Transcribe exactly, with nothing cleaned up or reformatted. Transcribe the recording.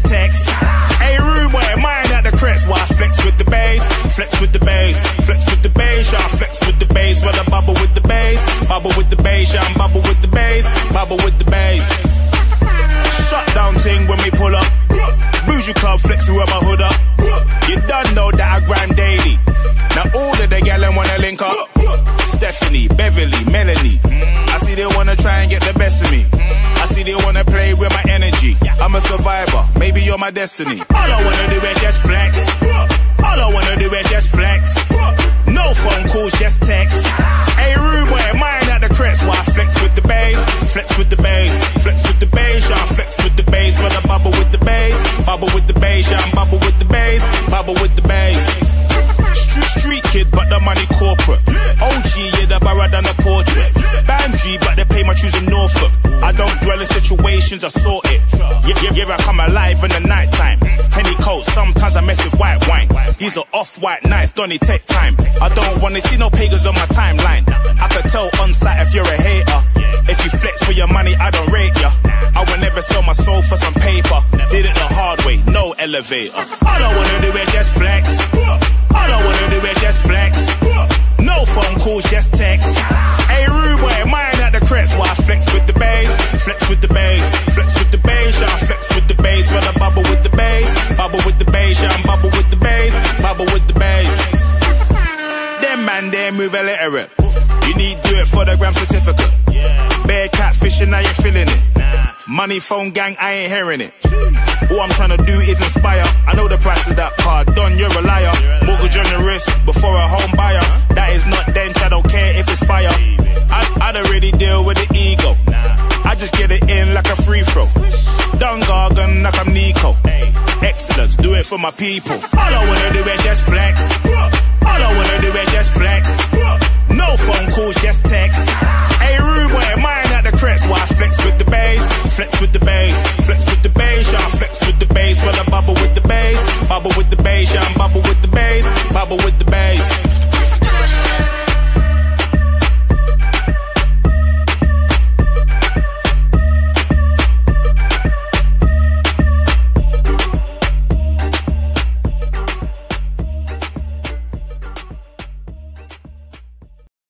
text. Hey, rude boy, mine at the crest. Why flex with the bass? Flex with the bass. Flex with the bass, yeah, flex with the bass. When I bubble with the bass. Bubble with the bass, yeah, I'm bubble with the bass. Bubble with the bass. Shut down ting when we pull up. Bougie club, flex with my hood up. You done know that I grind daily. Now all of the gal wanna link up. Stephanie, Beverly, Melanie. I see they wanna try and get the best of me. I see they wanna play with my energy. I'm a survivor, maybe you're my destiny. All I wanna do is just flex. All I wanna do is just flex. No phone calls, just text. Hey, rude boy, mine at the crest. Why flex with the bass? Flex with the bass. Flex with the bass, yeah, flex with the bass. When I bubble with the bass. Bubble with the bass, yeah, I'm bubble with the bass. Bubble with the bass. Street, street kid, but the money corporate. O G, yeah, the barra than a portrait. Bandry, but they pay my shoes in Norfolk. I don't dwell in situations, I sort it. Yeah, yeah, yeah, I come alive in the night time. Henny coat, sometimes I mess with white wine. These are off-white nights, don't it take time? I don't wanna see no pagans on my timeline. I could tell on sight if you're a hater. If you flex for your money, I don't rate ya. I will never sell my soul for some paper. Did it the hard way, no elevator. All I wanna do is just flex. All I wanna do is just flex. No phone calls, just text. Hey, rude boy, mine at the crest. Why flex with the bass? Flex with the bass. Flex with the bass, yeah, flex with the bass. When I bubble with the bass. Bubble with the bass, yeah, I'm bubble with the bass. Bubble with the bass. Them man, they move illiterate. You need do it for the gram certificate. Bear catfishing, now you're feeling it. Money phone gang, I ain't hearing it. All I'm trying to do is inspire. I know the price of that car, done, you're a liar. Mortgage on the wrist before a home buyer. That is not dent, I don't care if it's fire. I, I don't really deal with the ego. I just get it in like a free throw. Done gargan like I'm Nico. Excellence, do it for my people. All I wanna do is just flex. All I wanna do is just flex. No phone calls, just text.